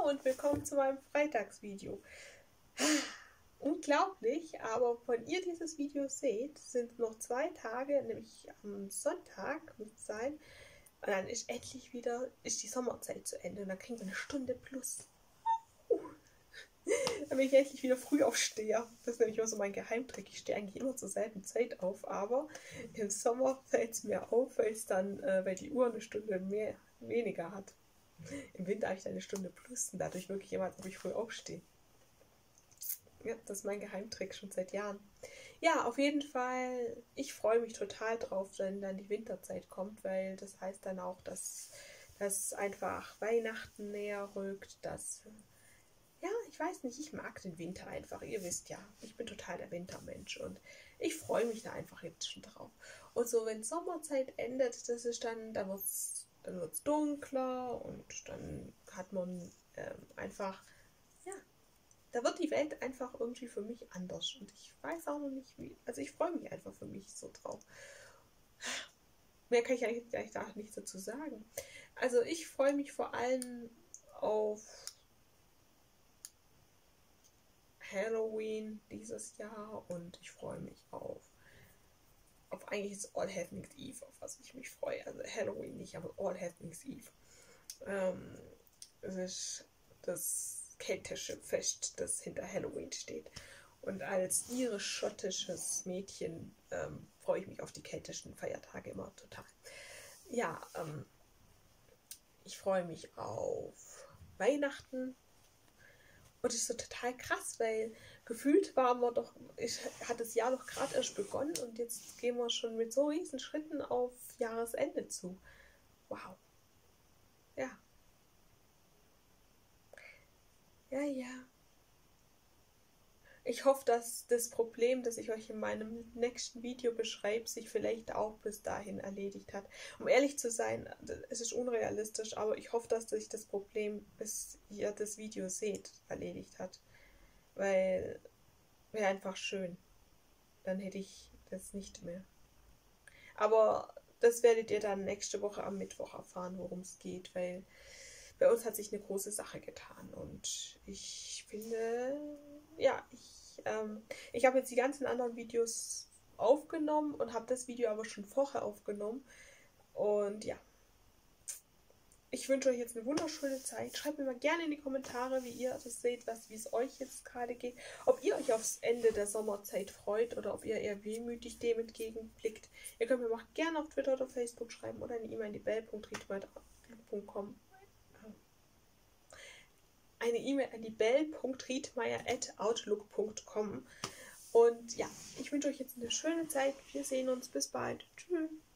Hallo und willkommen zu meinem Freitagsvideo. Unglaublich, aber wenn ihr dieses Video seht, sind noch 2 Tage, nämlich am Sonntag muss es sein. Und dann ist endlich wieder die Sommerzeit zu Ende und dann kriegen wir eine Stunde plus. Dann bin ich endlich wieder Frühaufsteher. Das ist nämlich immer so mein Geheimtrick. Ich stehe eigentlich immer zur selben Zeit auf, aber im Sommer fällt es mir auf, weil die Uhr eine Stunde weniger hat. Im Winter habe ich eine Stunde plus und dadurch wirklich immer, als ob ich früh aufstehe. Ja, das ist mein Geheimtrick schon seit Jahren. Ja, auf jeden Fall, ich freue mich total drauf, wenn dann die Winterzeit kommt, weil das heißt dann auch, dass einfach Weihnachten näher rückt, ja, ich weiß nicht, ich mag den Winter einfach. Ihr wisst ja, ich bin total der Wintermensch und ich freue mich da einfach jetzt schon drauf. Und so, wenn Sommerzeit endet, das ist dann wird's dunkler und dann hat man einfach, ja, da wird die Welt einfach irgendwie für mich anders. Und ich weiß auch noch nicht wie. Also ich freue mich einfach für mich so drauf. Mehr kann ich eigentlich da nichts dazu sagen. Also ich freue mich vor allem auf Halloween dieses Jahr und ich freue mich auf eigentlich ist All Hallows Eve, auf was ich mich freue. Also Halloween nicht, aber All Hallows Eve. Es ist das keltische Fest, das hinter Halloween steht. Und als irisch-schottisches Mädchen freue ich mich auf die keltischen Feiertage immer total. Ja, ich freue mich auf Weihnachten. Und es ist so total krass, weil gefühlt hat das Jahr doch gerade erst begonnen und jetzt gehen wir schon mit so riesen Schritten auf Jahresende zu. Wow. Ja. Ja. Ich hoffe, dass das Problem, das ich euch in meinem nächsten Video beschreibe, sich vielleicht auch bis dahin erledigt hat. Um ehrlich zu sein, es ist unrealistisch, aber ich hoffe, dass sich das Problem, bis ihr das Video seht, erledigt hat. Weil wäre einfach schön. Dann hätte ich das nicht mehr. Aber das werdet ihr dann nächste Woche am Mittwoch erfahren, worum es geht, weil bei uns hat sich eine große Sache getan und ich finde, ja, ich habe jetzt die ganzen anderen Videos aufgenommen und habe das Video aber schon vorher aufgenommen und ja, ich wünsche euch jetzt eine wunderschöne Zeit. Schreibt mir mal gerne in die Kommentare, wie ihr das seht, wie es euch jetzt gerade geht. Ob ihr euch aufs Ende der Sommerzeit freut oder ob ihr eher wehmütig dem entgegenblickt. Ihr könnt mir mal gerne auf Twitter oder Facebook schreiben oder eine E-Mail an die bell.riedmeier.outlook.com. Eine E-Mail an die bell.riedmeier@outlook.com. Und ja, ich wünsche euch jetzt eine schöne Zeit. Wir sehen uns. Bis bald. Tschüss.